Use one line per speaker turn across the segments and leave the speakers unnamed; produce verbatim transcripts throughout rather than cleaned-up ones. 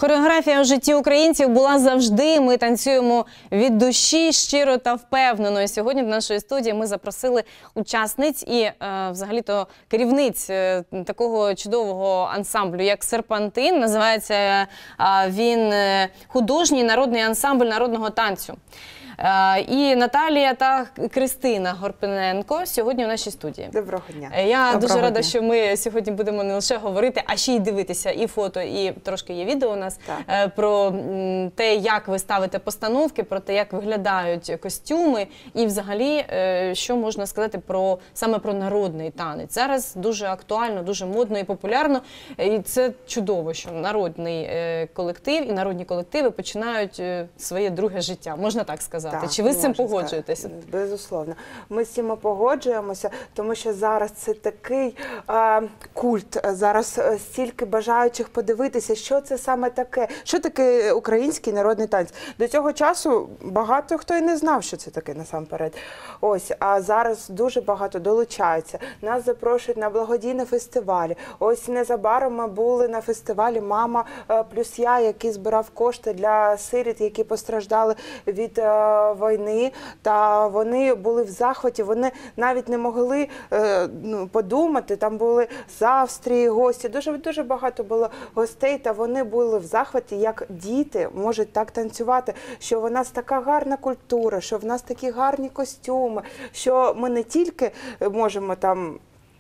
Хореографія у житті українців була завжди. Ми танцюємо від душі, щиро та впевнено. І сьогодні до нашої студії ми запросили учасниць і е, взагалі-то керівниць е, такого чудового ансамблю, як «Серпантин». Називається е, він е, художній народний ансамбль народного танцю. І Наталія та Кристина Горпиненко сьогодні у нашій студії.
Доброго дня.
Я
Доброго
дуже рада,
дня.
що ми сьогодні будемо не лише говорити, а ще й дивитися і фото, і трошки є відео у нас так. про те, як ви ставите постановки, про те, як виглядають костюми і взагалі, що можна сказати про саме про народний танець. Зараз дуже актуально, дуже модно і популярно. І це чудово, що народний колектив і народні колективи починають своє друге життя, можна так сказати. Так, Чи ви з цим погоджуєтеся?
Безусловно. Ми з цим погоджуємося, тому що зараз це такий е, культ, зараз стільки бажаючих подивитися, що це саме таке, що таке український народний танець. До цього часу багато хто і не знав, що це таке насамперед. Ось, а зараз дуже багато долучаються. Нас запрошують на благодійні фестивалі. Ось незабаром ми були на фестивалі «Мама плюс я», який збирав кошти для сиріт, які постраждали від війни, та вони були в захваті, вони навіть не могли е, ну, подумати, там були з Австрії гості, дуже, дуже багато було гостей, та вони були в захваті, як діти можуть так танцювати, що в нас така гарна культура, що в нас такі гарні костюми, що ми не тільки можемо там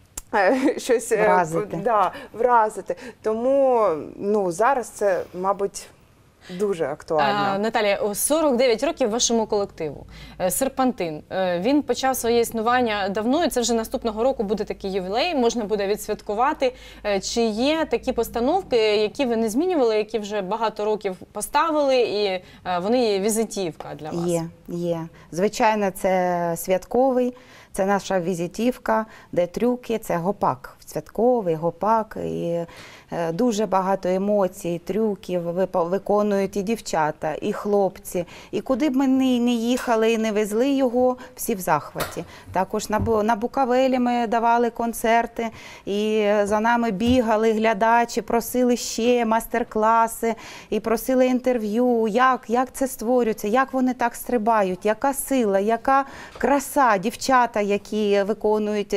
щось
вразити.
Да, вразити. Тому ну, зараз це, мабуть, дуже актуально.
А, Наталія, сорок дев'ять років вашому колективу. «Серпантин». Він почав своє існування давно, і це вже наступного року буде такий ювілей, можна буде відсвяткувати. Чи є такі постановки, які ви не змінювали, які вже багато років поставили, і вони є візитівка для вас?
Є, є. Звичайно, це святковий, це наша візитівка, де трюки, це гопак. Святковий, гопак, і дуже багато емоцій, трюків виконують і дівчата, і хлопці. І куди б ми не їхали і не везли його, всі в захваті. Також на Буковелі ми давали концерти, і за нами бігали глядачі, просили ще мастер-класи, і просили інтерв'ю, як, як це створюється, як вони так стрибають, яка сила, яка краса, дівчата, які виконують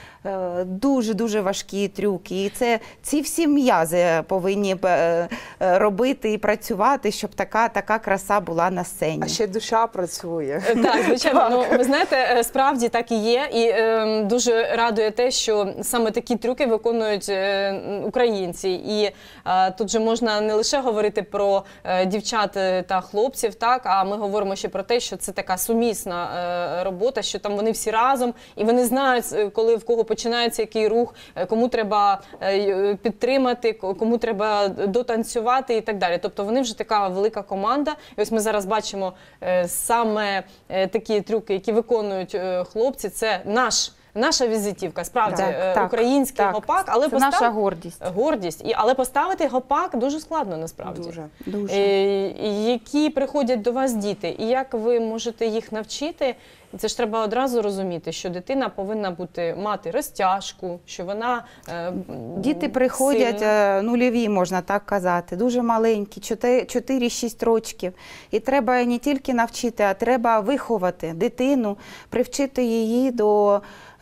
дуже-дуже важкі трюки. І це ці всі м'язи повинні робити і працювати, щоб така, така краса була на сцені.
А ще душа працює.
Так, звичайно. Ну, ви знаєте, справді так і є. І е, дуже радує те, що саме такі трюки виконують е, українці. І е, тут же можна не лише говорити про е, дівчат та хлопців, так, а ми говоримо ще про те, що це така сумісна е, робота, що там вони всі разом, і вони знають, коли в кого починається який рух, кому треба підтримати, кому треба дотанцювати і так далі. Тобто вони вже така велика команда. І ось ми зараз бачимо саме такі трюки, які виконують хлопці. Це наш Наша візитівка, справді, так, український
так,
гопак, але
це
постав...
наша гордість.
Гордість. І, але поставити гопак дуже складно, насправді.
Дуже.
Дуже.
І, які приходять до вас діти, і як ви можете їх навчити? Це ж треба одразу розуміти, що дитина повинна бути, мати розтяжку, що вона е,
Діти приходять сильна. Нульові, можна так казати, дуже маленькі, чотири-шість років. І треба не тільки навчити, а треба виховати дитину, привчити її до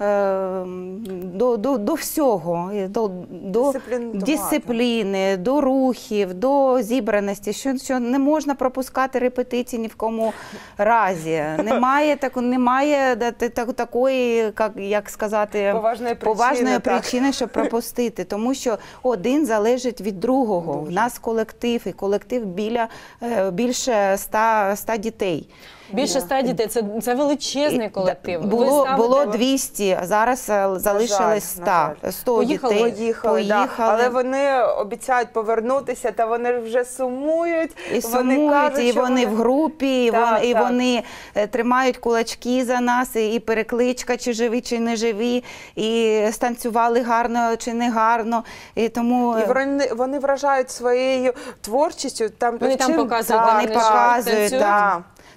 До, до, до всього, до, до дисципліни, до рухів, до зібраності, що, що не можна пропускати репетиції ні в кому разі. Немає, так, немає так, такої, як, як сказати,
поважної причини,
поважної причини, щоб пропустити. Тому що один залежить від другого. Дуже. В нас колектив, і колектив біля, більше ста, ста дітей.
Більше ста дітей, це, це величезний колектив.
Було, було двісті, а зараз залишилось сто. сто
Поїхали,
дітей.
Поїхали,
Поїхали.
Да. Але вони обіцяють повернутися, та вони вже сумують.
І
вони
сумують,
кажуть,
і вони,
вони
в групі, і,
так,
вони, і
так.
вони тримають кулачки за нас, і перекличка, чи живі, чи не живі, і станцювали гарно, чи не гарно. І, тому...
і вони, вони вражають своєю творчістю. Там,
вони там показують,
вони показують, так.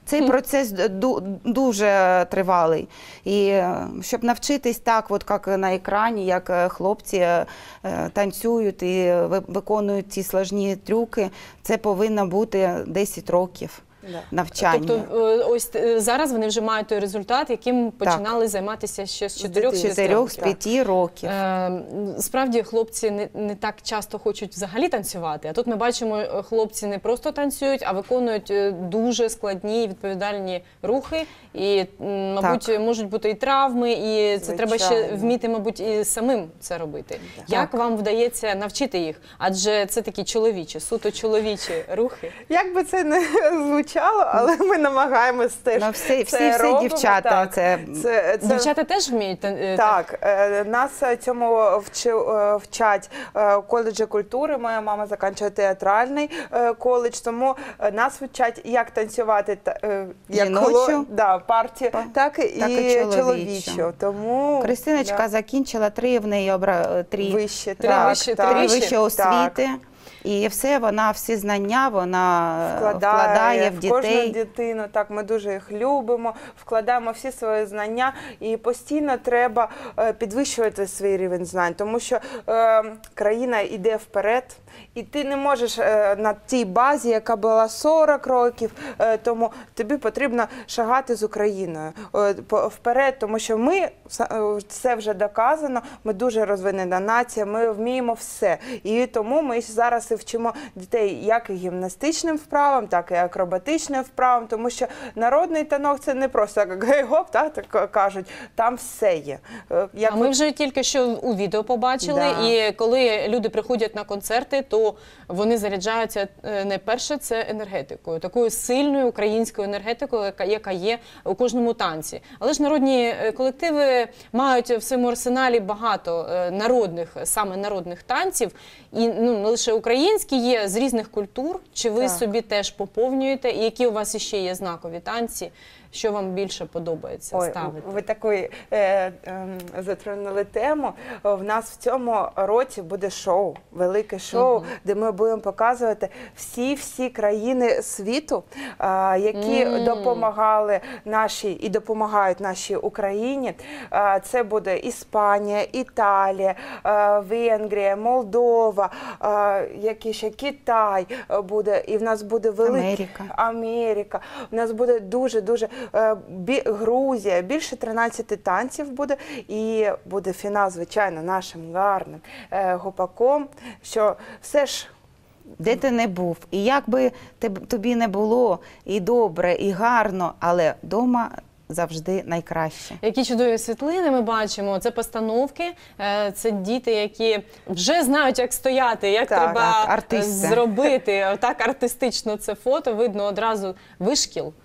Цей процес ду- дуже тривалий. І е, щоб навчитись так, от як на екрані, як е, хлопці е, танцюють і ви- виконують ці складні трюки, це повинно бути десять років
Да.
навчання.
Тобто е, ось е, зараз вони вже мають той результат, яким починали займатися ще з чотирьох
З
дитинства.
чотирьох, з п'яти років.
Е, Справді хлопці не, не так часто хочуть взагалі танцювати, а тут ми бачимо, е, хлопці не просто танцюють, а виконують е, дуже складні і відповідальні рухи. І, м, мабуть,
Так.
можуть бути і травми, і це треба ще
Звичайно.
вміти, мабуть, і самим це робити.
Так.
Як вам вдається навчити їх? Адже це такі чоловічі, суто чоловічі рухи.
Як би це не звучало, але ми намагаємось теж
Ну, всі,
це
всі, всі
робимо.
дівчата,
Так.
це
Це, це...
Дівчата теж вміють тан- е,
Так, е, нас цьому вчи, е, вчать е, в коледжі культури. Моя мама закінчує театральний е, коледж, тому е, нас вчать, як танцювати та- е, як
Жіночу.
коло- да, партію,
Па-
так,
так
і
і чоловічу.
чоловічу. Тому
Крістиночка
да,
закінчила три, в неї обра... три,
вище,
Три
так,
вище,
так,
три
три
вище.
вищі освіти. І все, вона, всі знання вона
Вкладає,
вкладає в
в кожну
дітей.
дитину. Так, ми дуже їх любимо, вкладаємо всі свої знання, і постійно треба е, підвищувати свій рівень знань, тому що е, країна йде вперед, і ти не можеш е, на тій базі, яка була сорок років е, тому, тобі потрібно шагати з Україною е, по- вперед, тому що ми, са- е, це вже доказано, ми дуже розвинена нація, ми вміємо все. І тому ми зараз і вчимо дітей як і гімнастичним вправам, так і акробатичним вправам, тому що народний танок це не просто як гей-гоп, так, так кажуть, там все є. Е, Як
А ми вже тільки що у відео побачили,
Да.
і коли люди приходять на концерти, то вони заряджаються е, найперше це енергетикою, такою сильною українською енергетикою, яка, яка є у кожному танці. Але ж народні е, колективи мають в своєму арсеналі багато е, народних, саме народних танців, і ну, не лише українські є з різних культур. Чи ви
Так.
собі теж поповнюєте? І які у вас іще є знакові танці? Що вам більше подобається
Ой,
ставити?
ви таку е, е, затронули тему. В нас в цьому році буде шоу, велике шоу,
Мгм.
де ми будемо показувати всі-всі країни світу, е, які
Мм.
допомагали нашій і допомагають нашій Україні. Е, це буде Іспанія, Італія, е, Венгрія, Молдова, е, які ще Китай е, буде, і в нас буде великий
Америка.
Америка. У нас буде дуже-дуже е, бі- Грузія, більше тринадцяти танців буде, і буде фінал, звичайно, нашим гарним е, гопаком, що все ж
Де ти не був, і як би теб- тобі не було і добре, і гарно, але вдома завжди найкраще.
Які чудові світлини ми бачимо. Це постановки, е, це діти, які вже знають, як стояти, як
Так,
треба
так,
е,
артисти.
зробити. Так артистично це фото, видно одразу вишкіл.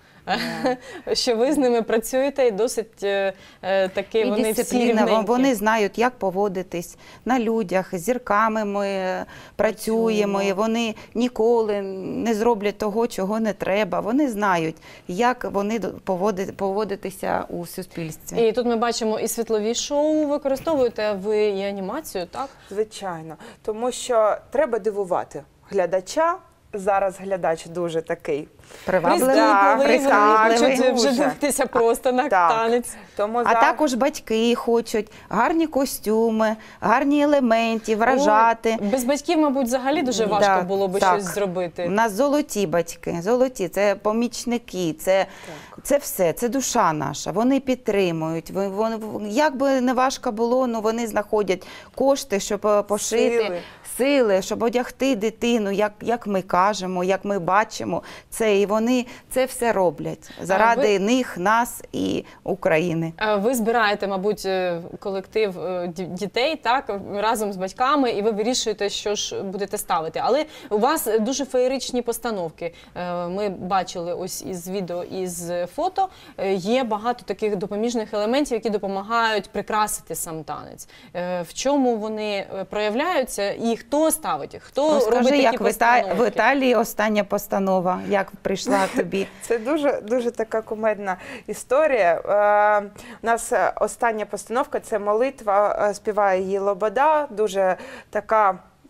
Що ви з ними працюєте, і досить е, е, таки
І
вони всі
дисципліна,
рівненькі.
вони знають, як поводитись на людях, з зірками ми е, працюємо,
Працюємо.
і вони ніколи не зроблять того, чого не треба. Вони знають, як вони до- поводи- поводитися у суспільстві.
І тут ми бачимо і світлові шоу, використовуєте ви і анімацію, так?
звичайно, тому що треба дивувати глядача. Зараз глядач дуже такий.
Привабливий,
Так,
Прискіпливий, вони
привабливий.
хочуть вже
Дуже.
дивитися просто на
Так.
танець.
Тому
А
зараз-
також батьки хочуть гарні костюми, гарні елементи, вражати.
Ой, без батьків, мабуть, взагалі дуже важко
Так,
було би
так.
щось зробити.
У нас золоті батьки, золоті, це помічники, це, це все, це душа наша. Вони підтримують. Вони, вони, як би не важко було, ну вони знаходять кошти, щоб е, пошити.
Сили.
Сили, щоб одягти дитину, як, як ми кажемо, як ми бачимо це. І вони це все роблять заради
ви-
них, нас і України.
Е, Ви збираєте, мабуть, е, колектив е, ді- дітей, так, разом з батьками, і ви вирішуєте, що ж будете ставити. Але у вас дуже феєричні постановки. Е, Ми бачили ось із відео, із фото. Е, Є багато таких допоміжних елементів, які допомагають прикрасити сам танець. Е, В чому вони е, проявляються і хто ставить їх? Хто робить
Розкажи,
такі
як в, Іта...
постановки?
в Італії остання постанова, як прийшла тобі?
Це дуже, дуже така кумедна історія. Е, у нас е, остання постановка – це молитва, е, співає її Лобода, дуже така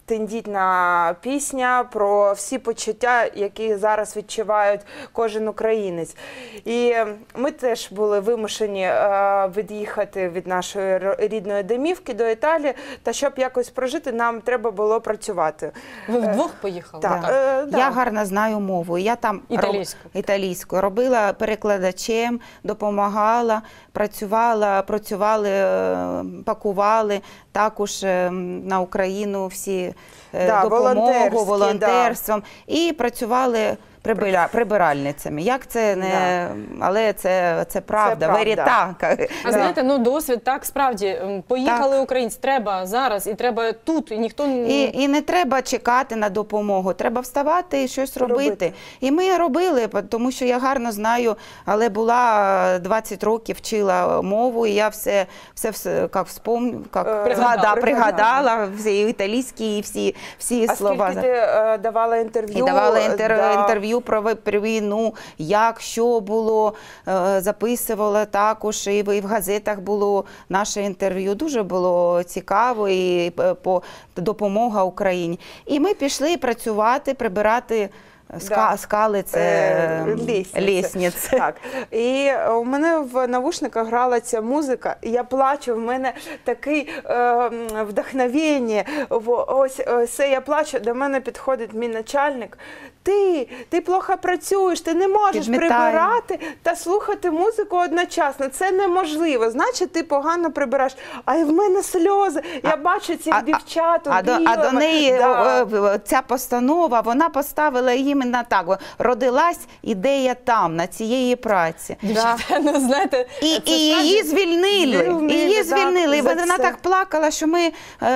тендітна пісня про всі почуття, які зараз відчувають кожен українець. І ми теж були вимушені е, від'їхати від нашої ро- рідної домівки до Італії, та щоб якось прожити, нам треба було працювати.
Ви вдвох поїхали?
Так.
Да.
Е, да.
Я гарно знаю мову. Я там
Італійську.
роб... італійську. Робила перекладачем, допомагала, працювала, працювали, е, пакували також е, на Україну всі е,
Да,
допомогу,
волонтерські,
волонтерством. І працювали прибира... прибиральницями. Як це не... Але це, це правда,
правда.
веріта.
А знаєте, ну досвід так справді. м, Поїхали українці, треба зараз, і треба тут, і ніхто не...
І, і не треба чекати на допомогу, треба вставати і щось робити.
Робити.
І ми робили, тому що я гарно знаю, але була двадцять років, вчила мову, і я все, все, все як вспомню, як
Е,
пригадала,
пригадала.
пригадала всі італійські і всі, всі
А
слова.
скільки ти е, давала інтерв'ю?
І давала інтер...
Да.
інтерв'ю про ви- про війну, як, що було, е, записувала також, і в, і в газетах було наше інтерв'ю. Дуже було цікаво і е, по допомога Україні. І ми пішли працювати, прибирати ска,
Да.
скали, це
Е,
е,
лісниці.
лісниці.
Так. І у мене в навушниках грала ця музика, і я плачу, в мене такий е, вдохновення. Во- Ось е, все, я плачу, до мене підходить мій начальник. Ти, ти плохо працюєш, ти не можеш
Підмітає.
прибирати та слухати музику одночасно. Це неможливо. Значить, ти погано прибираєш. А і в мене сльози. Я бачу цих
а-
дівчат у
А до, а до
білому.
неї
Да.
о, о, ця постанова, вона поставила іменно так. о, Родилась ідея там, на цієї праці.
Дівчата, ну знаєте,
І,
це
і
справді-
її звільнили.
Звільнили,
І її
так,
звільнили. І
за
вона
це.
так плакала, що ми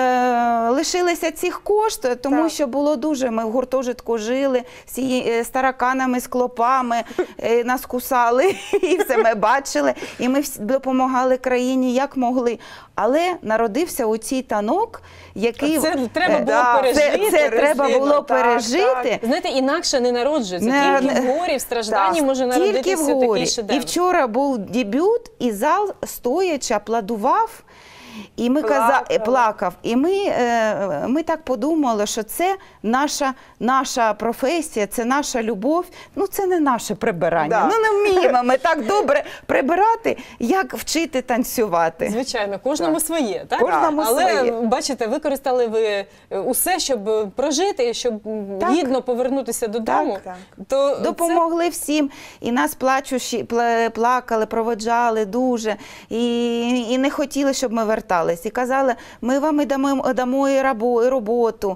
е, лишилися цих коштів, тому
Так.
що було дуже. Ми в гуртожитку жили з, її, е, з тараканами, з клопами, е, нас кусали, і все ми бачили. І ми всі допомагали країні як могли. Але народився оцій танок, який
Це треба
е,
було
да,
пережити,
Це, це треба
пережити,
було
так,
пережити.
Знаєте, інакше не народжується.
Не-
Тільки в
не-
горі, в стражданні
Так,
може
Тільки
народитися
в горі.
такий
І
шедевр.
вчора був дебют, і зал стоячи аплодував. І ми каза...
Плакали.
плакав. І ми, е, ми так подумали, що це наша, наша професія, це наша любов. Ну, це не наше прибирання.
Да.
Ну, не вміємо ми так добре прибирати, як вчити танцювати.
Звичайно, кожному
Так.
своє, так?
Кожному
Але,
своє.
бачите, використали ви усе, щоб прожити, щоб
Так.
гідно повернутися додому.
Так,
То
Допомогли всім, і нас плачущі, пла- плакали, проводжали дуже, і, і не хотіли, щоб ми вертались. І казали, ми вам і дамо, дамо і рабо- і роботу,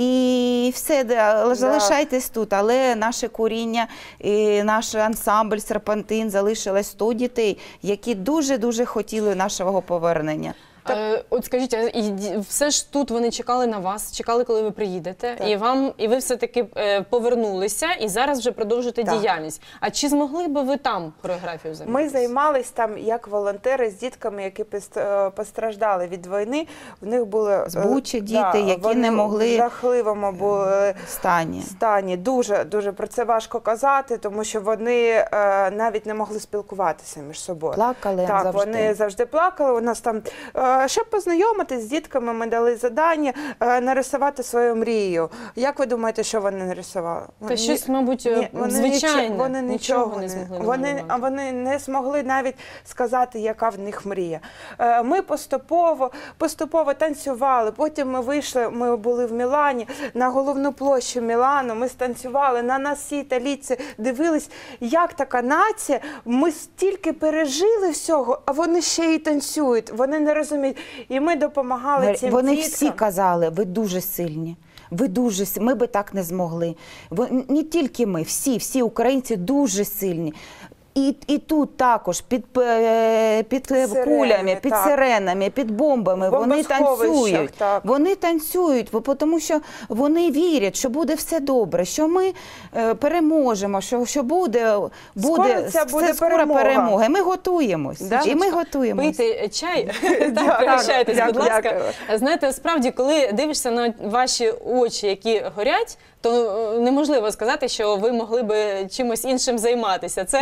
і все, да, залишайтесь тут. Але наше коріння, і наш ансамбль «Серпантин» залишилось сто дітей, які дуже-дуже хотіли нашого повернення.
Е, От скажіть, а і ді- все ж тут вони чекали на вас, чекали, коли ви приїдете,
Так.
і вам, і ви все-таки е, повернулися, і зараз вже продовжуєте
Так.
діяльність. А чи змогли би ви там хореографію займатися?
Ми займались там як волонтери з дітками, які пос- е, постраждали від війни. В них були
З
е,
Бучі діти, які
вони
не могли-
в жахливому були
Стані.
стані. Дуже дуже про це важко казати, тому що вони е, навіть не могли спілкуватися між собою.
Плакали
Так,
завжди.
вони завжди плакали. У нас там, е, щоб познайомитись з дітками, ми дали завдання е, нарисувати свою мрію. Як ви думаєте, що вони нарисували?
Та
Вони-
щось, мабуть,
Ні, вони
звичайне.
нічого, вони нічого
не змогли
вони,
намалювати.
а вони не змогли навіть сказати, яка в них мрія. Е, Ми поступово, поступово танцювали. Потім ми вийшли, ми були в Мілані, на головну площу Мілану. Ми станцювали, на нас всі італійці дивились, як така нація. Ми стільки пережили всього, а вони ще й танцюють. Вони не розуміють. І ми допомагали цим
Вони
діткам.
всі казали, ви дуже сильні. Ви дуже с- ми би так не змогли. Ви, не тільки ми, всі, всі українці дуже сильні. І, і тут також під, е, під е,
Сирени,
кулями, під
так.
сиренами, під бомбами
В
вони
бомбосховищах,
танцюють.
так.
Вони танцюють, бо- тому що вони вірять, що буде все добре, що ми е, переможемо, що, що буде, буде,
Скоро ця буде
скоро
перемога.
перемога. І ми готуємось.
Да?
І ми готуємось.
Пийте чай,
Дякую,
так, пригощайтесь, будь
дякую,
ласка.
дякую.
Знаєте, справді, коли дивишся на ваші очі, які горять, то е, неможливо сказати, що ви могли би чимось іншим займатися. Це,
Ми навіть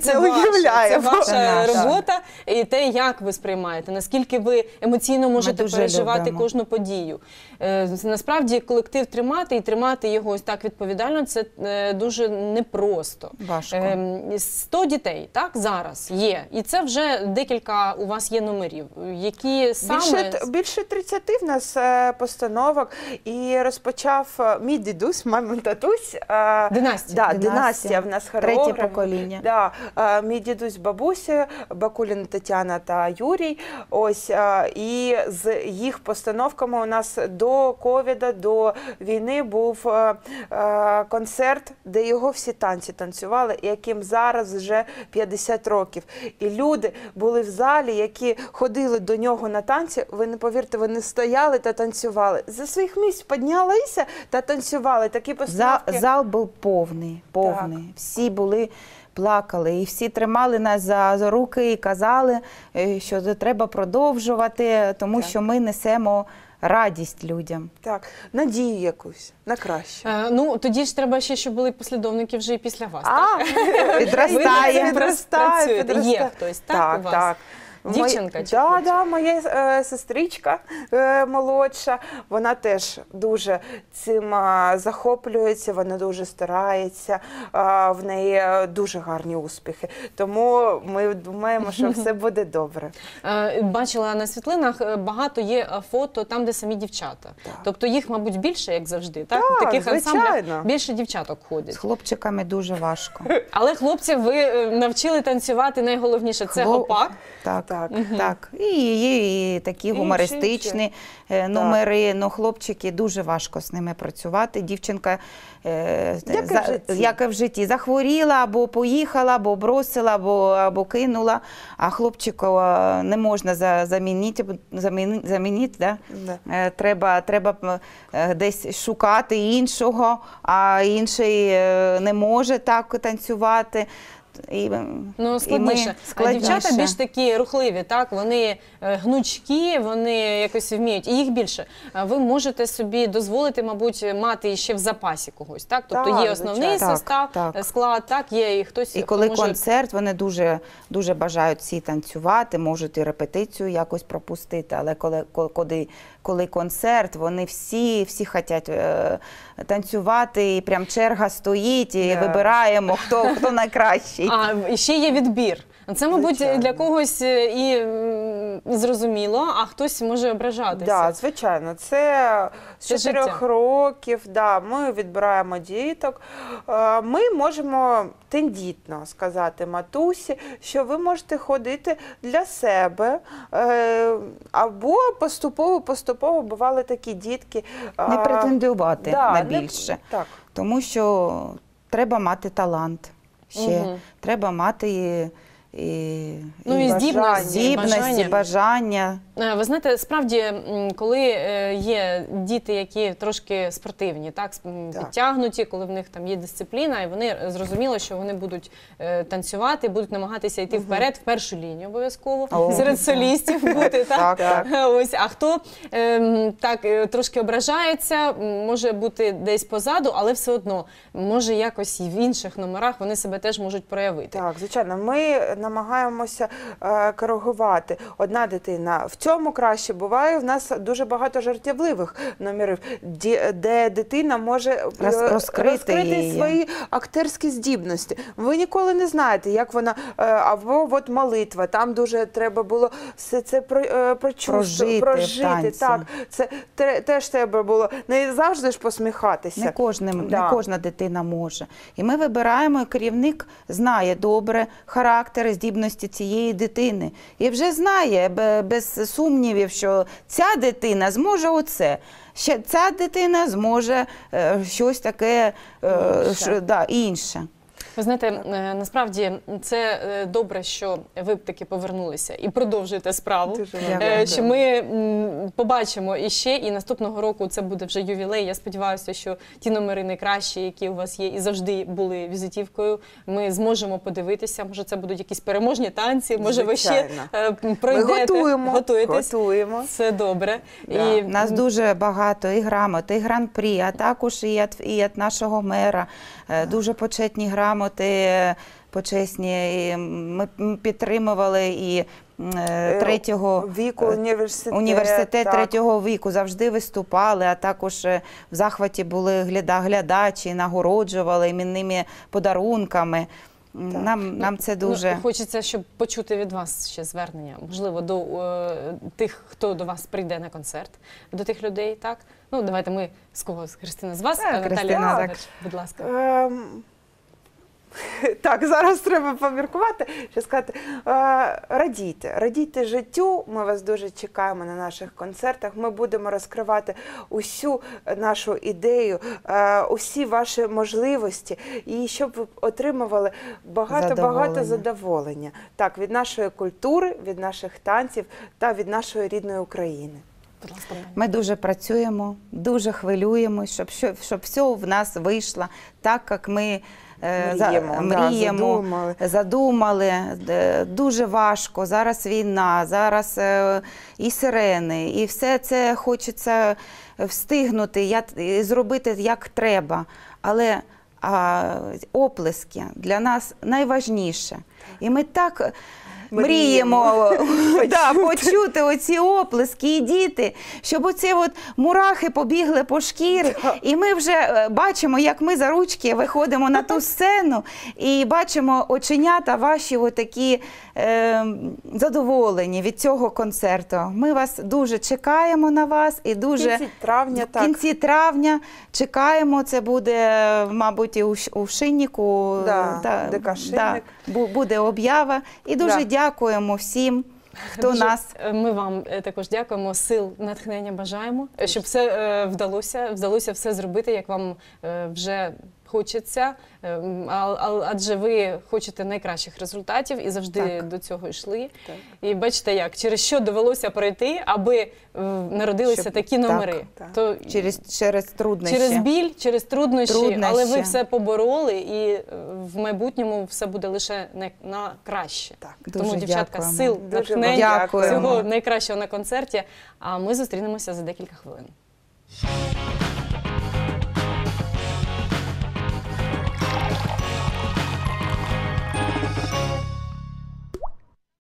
це
не
ваше, це
уявляємо.
ваша
Це наша.
робота і те, як ви сприймаєте, наскільки ви емоційно можете
дуже
переживати
любимо.
кожну подію. Е, Насправді колектив тримати і тримати його ось так відповідально, це е, дуже непросто.
Важко.
Ем, сто дітей, так, зараз є. І це вже декілька у вас є номерів. Які саме...
Більше, більше тридцяти в нас е, постановок, і розпочав е, мій дідусь, мамин татусь. е,
Династія.
Да,
Династія.
династія в нас
Третє
хореограф.
покоління.
Да, е, мій дідусь, бабуся, Бакуліна Тетяна та Юрій. Ось, е, і з їх постановками у нас до ковіда, до війни був е, е, концерт, де його всі танці танцювали, яким зараз вже п'ятдесят років. І люди були в залі, які ходили до нього на танці, ви не повірте, вони стояли та танцювали. За своїх місць піднялися та танцювали. Такі
Зал,
постановки.
зал був повний, повний. Всі були, плакали, і всі тримали нас за, за руки і казали, е, що треба продовжувати, тому
Так.
що ми несемо радість людям.
Так, надію якусь на краще.
Е, Ну, тоді ж треба ще, щоб були послідовники вже і після вас.
А,
Підростає.
Ви
підростає,
працюєте.
підростає.
Є хтось, так,
Так,
у вас?
так.
Дівчинка
Мої-
чи
да,
хлопчик?
да, моя е, сестричка е, молодша, вона теж дуже цим е, захоплюється, вона дуже старається, е, в неї е, дуже гарні успіхи. Тому ми думаємо, що все буде добре.
Е, Бачила на світлинах, е, багато є е, фото там, де самі дівчата.
Так.
Тобто їх, мабуть, більше, як завжди. Так?
Так,
В таких ансамблях
звичайно.
більше дівчаток
З
ходять.
хлопчиками дуже важко.
Але хлопців ви е, навчили танцювати, найголовніше – це
Хлоп-
гопак.
Так,
Так.
так. І є і такі
Інші,
гумористичні е, номери, ну хлопчики дуже важко з ними працювати. Дівчинка, е,
Як і
за-
в житті.
як і в житті, захворіла, або поїхала, або бросила, або, або кинула, а хлопчика е, не можна за- замінити, замінити, замінити да?
Да.
Е, Треба, треба е, десь шукати іншого, а інший е, не може так танцювати. І,
Ну, складніше. А дівчата більш такі рухливі, так? Вони е, гнучкі, вони якось вміють, і їх більше. А ви можете собі дозволити, мабуть, мати ще в запасі когось, так? Тобто
Так,
є основний
звичайно.
состав,
Так, так.
склад, так, є і хтось,
І
хто
коли
може...
концерт, вони дуже, дуже бажають всі танцювати, можуть і репетицію якось пропустити, але коли, коли, коли концерт, вони всі, всі хочуть е, танцювати, і прям черга стоїть, і
Yeah.
вибираємо, хто, хто найкращий.
А, і ще є відбір. Це, мабуть,
Звичайно.
для когось і м, зрозуміло, а хтось може ображатися.
Да, звичайно, це з
Це
чотирьох
життя.
років. Да, ми відбираємо діток. Е, Ми можемо тендітно сказати матусі, що ви можете ходити для себе, е, або поступово, поступово бували такі дітки.
Не
е,
претендувати
да,
на
не-
більше,
Так.
тому що треба мати талант ще,
Мгм.
треба мати і, і,
Ну, і здібності,
здібності,
бажання.
бажання.
Е, Ви знаєте, справді, м, коли е, є діти, які трошки спортивні, так, сп- м,
Так.
підтягнуті, коли в них там є дисципліна, і вони зрозуміло, що вони будуть е, танцювати, будуть намагатися йти вперед, в першу лінію обов'язково,
О,
серед
так.
солістів бути. Так?
Так,
Ось, а хто ем, так е, трошки ображається, м, може бути десь позаду, але все одно може якось і в інших номерах вони себе теж можуть проявити.
Так, звичайно, ми намагаємося е, коригувати. Одна дитина в цьому краще буває. В нас дуже багато жартівливих номерів, ді- де дитина може е,
Роз- розкрити її.
свої актерські здібності. Ви ніколи не знаєте, як вона е, або от молитва. Там дуже треба було все це про, е, прочувствувати,
Прожити в танці.
Так, це те- теж треба було не завжди ж посміхатися.
Не, кожним,
Да.
не кожна дитина може. І ми вибираємо, і керівник знає добре характер і здібності цієї дитини. І вже знає бе- без сумнівів, що ця дитина зможе оце. Ще ця дитина зможе е, щось таке е,
Інше.
що, да, інше.
Ви знаєте, е, насправді це е, добре, що ви б таки повернулися і продовжуєте справу.
Дуже
вам
Е,
дякую.
Що ми м, побачимо іще, і наступного року це буде вже ювілей. Я сподіваюся, що ті номери найкращі, які у вас є і завжди були візитівкою, ми зможемо подивитися. Може, це будуть якісь переможні танці, може, ви ще
Звичайно.
е,
Ми
пройдете,
готуємо,
готуєтесь.
готуємо.
Це добре.
Да.
І
У нас дуже багато і грамот, і гран-прі, а також і від, і від нашого мера. Е, Дуже почетні грамоти почесні. І ми підтримували і третього
віку університет,
університет
так.
третього віку, завжди виступали, а також в захваті були глядачі, нагороджували іменними подарунками. Нам, нам це дуже...
Ну, хочеться, щоб почути від вас ще звернення, можливо, до е, тих, хто до вас прийде на концерт, до тих людей, так? Ну, давайте ми з кого? З Христина, з вас?
Так,
Наталія
Христина,
Назареч, будь ласка.
Ем, Так, зараз треба поміркувати, що сказати. Е, радійте, радійте життю, ми вас дуже чекаємо на наших концертах, ми будемо розкривати усю нашу ідею, е, усі ваші можливості, і щоб ви отримували багато-багато задоволення. Так, від нашої культури, від наших танців та від нашої рідної України.
Ми дуже працюємо, дуже хвилюємось, щоб, щоб, щоб все в нас вийшло так, як ми
Мріємо,
мріємо,
да, задумали.
задумали. Дуже важко. Зараз війна, зараз і сирени, і все це хочеться встигнути, і зробити як треба. Але а, оплески для нас найважніше. І ми так мріємо, мріємо да, почути оці оплески і діти, щоб оці от мурахи побігли по шкірі. І ми вже бачимо, як ми за ручки виходимо на ту сцену і бачимо оченята ваші отакі е, задоволені від цього концерту. Ми вас дуже чекаємо на вас і дуже
в кінці травня,
в кінці травня чекаємо. Це буде, мабуть, і у, у Шиннику,
да,
да,
ДК Шинник.
Да, буде об'ява. І дуже
да.
дякуємо всім, хто
Дуже,
нас...
Ми вам також дякуємо, сил, натхнення бажаємо, щоб все вдалося, вдалося все зробити, як вам вже хочеться, адже ви хочете найкращих результатів і завжди
так.
до цього йшли.
Так.
І бачите, як, через що довелося пройти, аби народилися
Щоб,
такі номери.
Так, так.
То
Через, через труднощі.
Через біль, через труднощі,
труднощі,
але ви все побороли, і в майбутньому все буде лише на, на краще.
Так.
Тому,
Дуже
дівчатка,
дякуємо.
сил,
Дуже
натхнення,
дякуємо.
всього найкращого на концерті, а ми зустрінемося за декілька хвилин.